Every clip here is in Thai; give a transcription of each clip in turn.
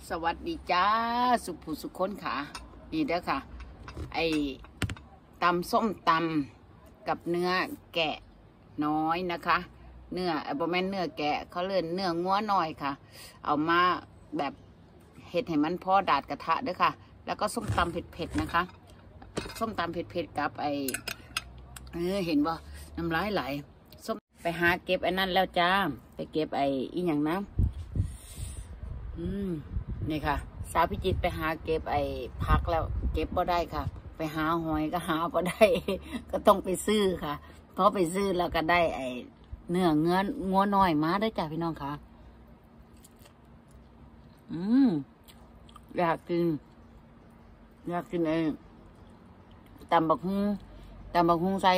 สวัสดีจ้าสุภูสุคนค่ะนี่เด้อค่ะไอตำส้มตำกับเนื้อแกะน้อยนะคะเนื้อบะแม่นเนื้อแกะเขาเลื่อนเนื้องัวน้อยค่ะเอามาแบบเห็ดให้มันพอดาดกระทะเด้อค่ะแล้วก็ส้มตำเผ็ดๆนะคะส้มตำเผ็ดๆกับเห็นบ่น้ำลายไหลส้มไปหาเก็บไอ้นั่นแล้วจ้าไปเก็บอีหยังนะนี่ค่ะสาวพิจิตรไปหาเก็บผักแล้วเก็บบ่ได้ค่ะไปหาหอยก็หาบ่ได้ ก็ต้องไปซื้อค่ะพอไปซื้อแล้วก็ได้เนื้องัวน้อยมาได้จ้ะพี่น้องค่ะอยากกินตำบักหุ่งใส่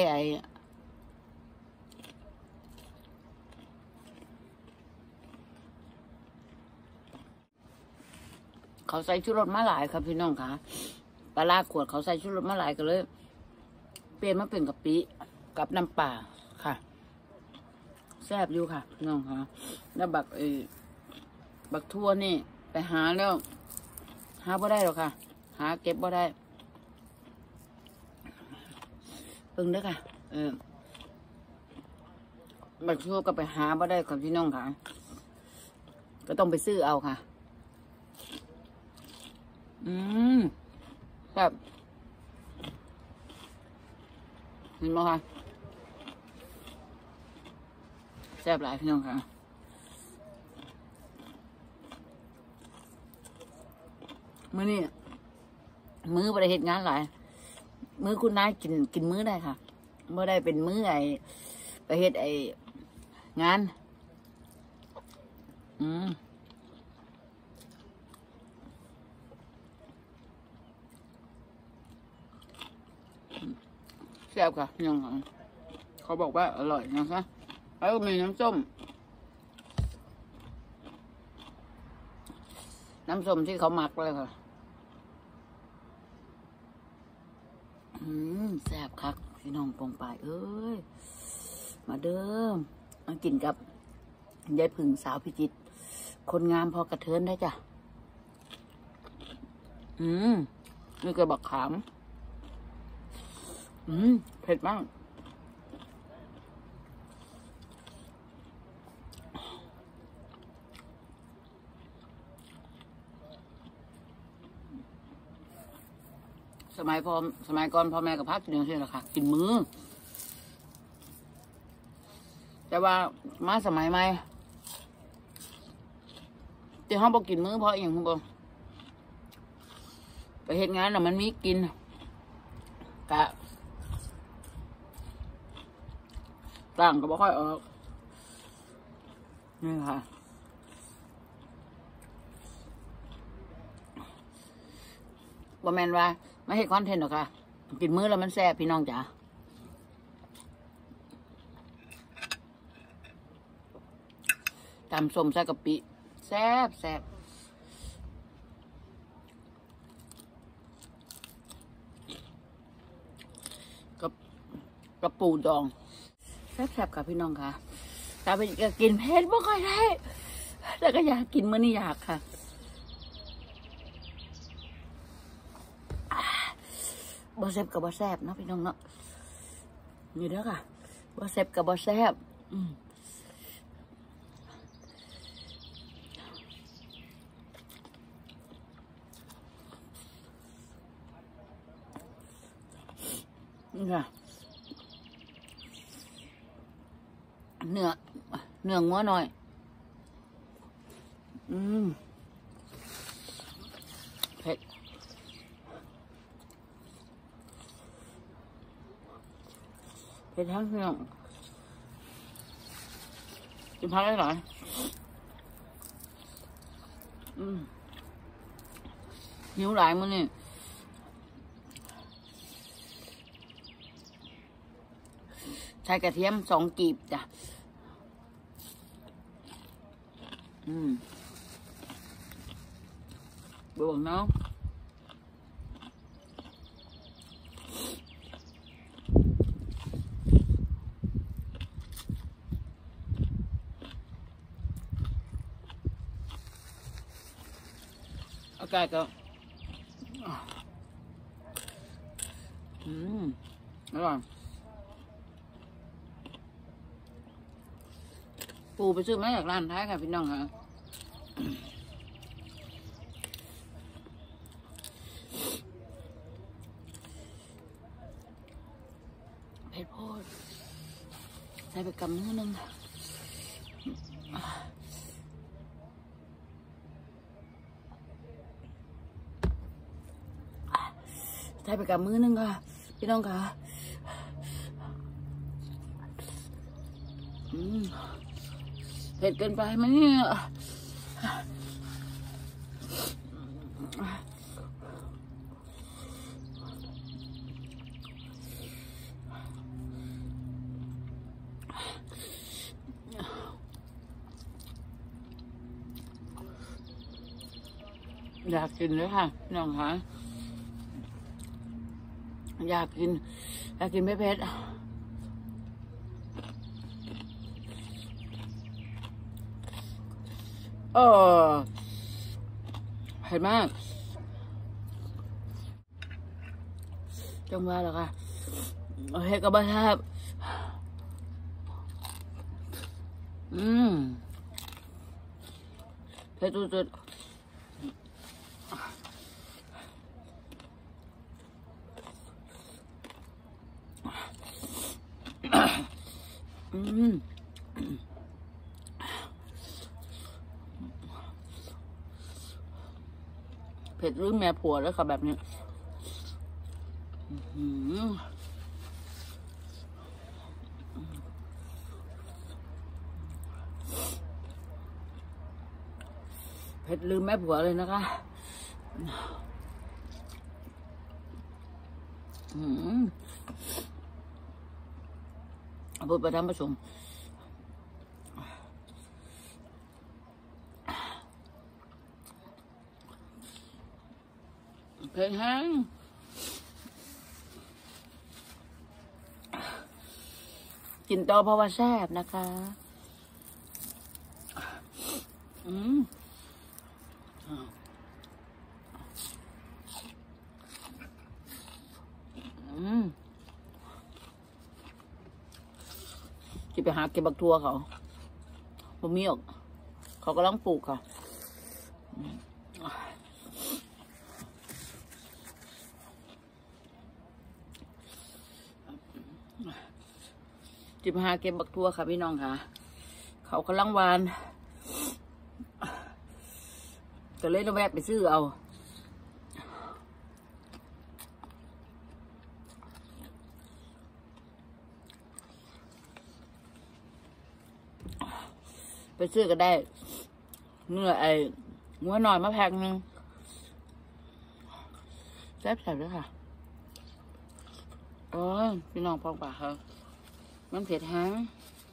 เขาใส่ชูรสมาหลายครับพี่น้องค่ะปลาขวดเขาใส่ชูรสมาหลายก็เลยเปลี่ยนมาเป็นกะปิกับน้ำปลาค่ะแซ่บอยู่ค่ะพี่น้องค่ะแล้วบักทั่วนี่ไปหาแล้วหาบ่ได้หรอกค่ะหาเก็บบ่ได้เพิ่งเด้อค่ะบักทั่วก็ไปหาบ่ได้ครับพี่น้องค่ะก็ต้องไปซื้อเอาค่ะแบบเห็นไหมคะแซ่บหลายพี่น้องค่ะมื้อนี้มื้อไปเหตุงานหลายมื้อคุณนายกินมื้อได้ค่ะเมื่อได้เป็นมื้อไปเหตุงานแซ่บค่ะยังเขาบอกว่าอร่อยนะคะแล้วก็มีน้ำส้มที่เขาหมักเลยค่ะแซ่บคักพี่น้องปองปายเอ้ยมาเดิมมากินกับยายผึ่งสาวพิจิตรคนงามพอกระเทินได้จ้ะนี่ก็บักขามเผ็ดมากสมัยก่อนพ่อแม่กับพักกินอย่างเช่นแหละค่ะกินมื้อแต่ว่ามาสมัยใหม่ที่เขาบอกกินมื้อเพราะอย่างคุณบงไปเฮ็ดงานน่ะมันมีกินกะต่างก็บ่ค่อยออกนี่ค่ะบ่แม่นว่าไม่ให้คอนเทนต์หรอกค่ะกินมื้อแล้วมันแซ่บพี่น้องจ๋าตำส้มใส่กะปิแซ่บกระปูดองแซ่บค่ะพี่น้องค่ะแต่ไปกินเผ็ดไม่ค่อยได้แต่ก็อยากกินมื้อนี้อยากค่ะบ่แซ่บกับบ่แซ่บเนาะพี่น้องเนาะนี่เด้อค่ะบ่แซ่บกับบ่แซ่บนี่ค่ะเนื้องัวหน่อยเผ็ดทั้งเนื้อกินพักได้หรอหิวหลายมื้อนี่ใช้กระเทียม2 กีบจ้ะบวกเนาะอากาศก็อร่อยปูไปซื้อมาจากร้านท้ายค่ะพี่น้องค่ะเผ็ดโพดใส่ไปกำมือนึงใส่ไปกับมือนึงค่ะพี่น้องค่ะเผ็ดเกินไปไหมเนี่ยอยากกินเลยค่ะพี่น้องค่ะอยากกินไม่เผ็ดเผ็ดมากจังว่าเหรอคะเผ็ดกับบ้าครับเผ็ดสุดๆเผ็ดหรือแม่ผัวแล้วค่ะแบบนี้เผ็ดลืมแม่ผัวเลยนะคะพูดไปท่านผู้ชมเผ็ดแห้งกินต่อเพราะว่าแซ่บนะคะจะไปหาเก็บบักทั่วเขาบ่มีออกเขากำลังปลูกค่ะจะไปหาเก็บบักทั่วค่ะพี่น้องค่ะเขากำลังวานก็เลยต้องแวะไปซื้อเอาไปซื้อก็ได้เนื้อไอ้งัวหน่อยมาแพ็คนึงแซ่บๆด้วยค่ะพี่น้องพองปากเขามันเผ็ดแห้ง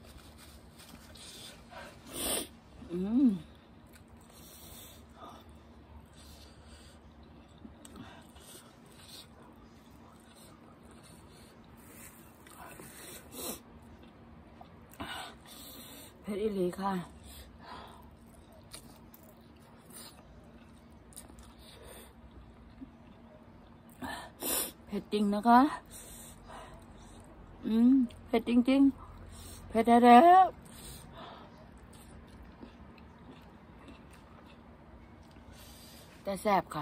เผ็ดอีหลีค่ะเผ็ดจริงนะคะเผ็ดจริงๆเผ็ดแท้ๆแต่แซ่บค่ะ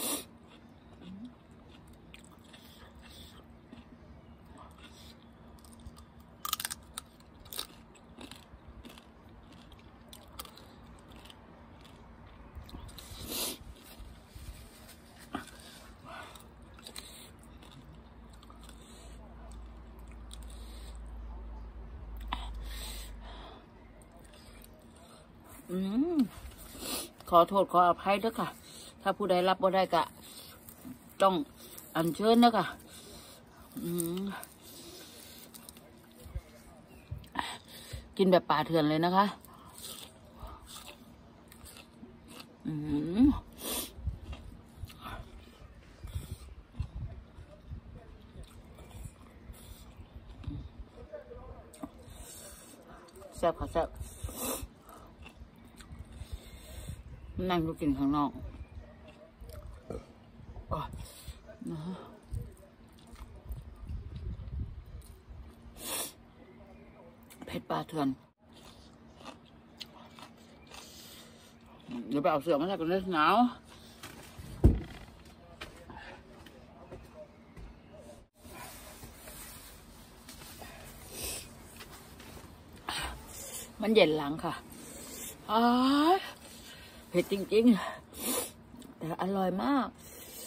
ขอโทษขออภัยด้วยค่ะถ้าผู้ใดรับบ่ได้ก็ต้องอัญเชิญนะค่ะกินแบบป่าเถื่อนเลยนะคะแซ่บค่ะแซ่บนั่งดูกินข้างนอกเผ็ดปลาเถื่อนเดี๋ยวไปเอาเสือมาใส่กันเลยหนาวมันเย็นหลังค่ะเผ็ดจริงๆแต่อร่อยมาก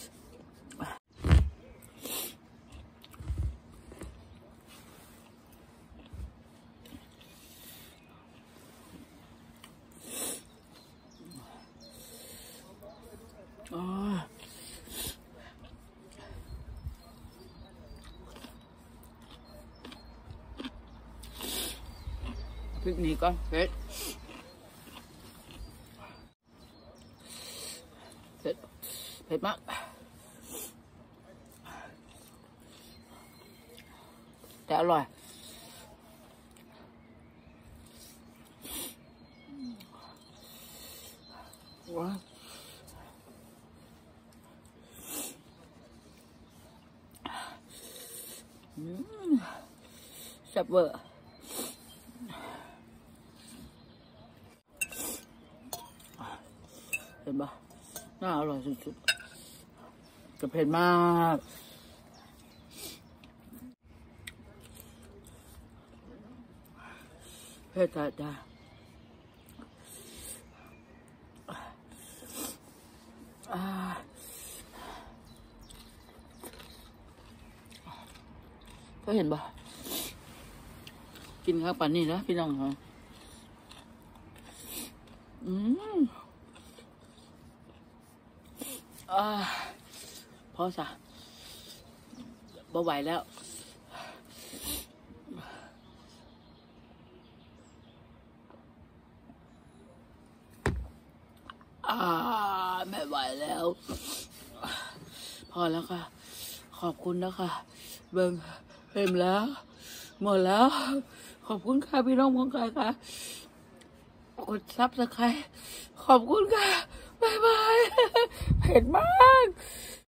พริกนี้ก็เผ็ดมากแต่อร่อยว้าวแซ่บเวอร์เห็นปะน่าอร่อยสุดๆจะเผ็ดมากเผ็ดจ้าก็เห็นปะกินข้าวปั่นนี่นะพี่น้องค่ะพอซะบ่ไหวแล้วไม่ไหวแล้วพอแล้วค่ะขอบคุณนะคะเบิ่งเห็นแล้วหมดแล้วขอบคุณค่ะพี่น้องของใครค่ะกดซับสไครต์ขอบคุณค่ะบ๊ายบายเผ็ดมาก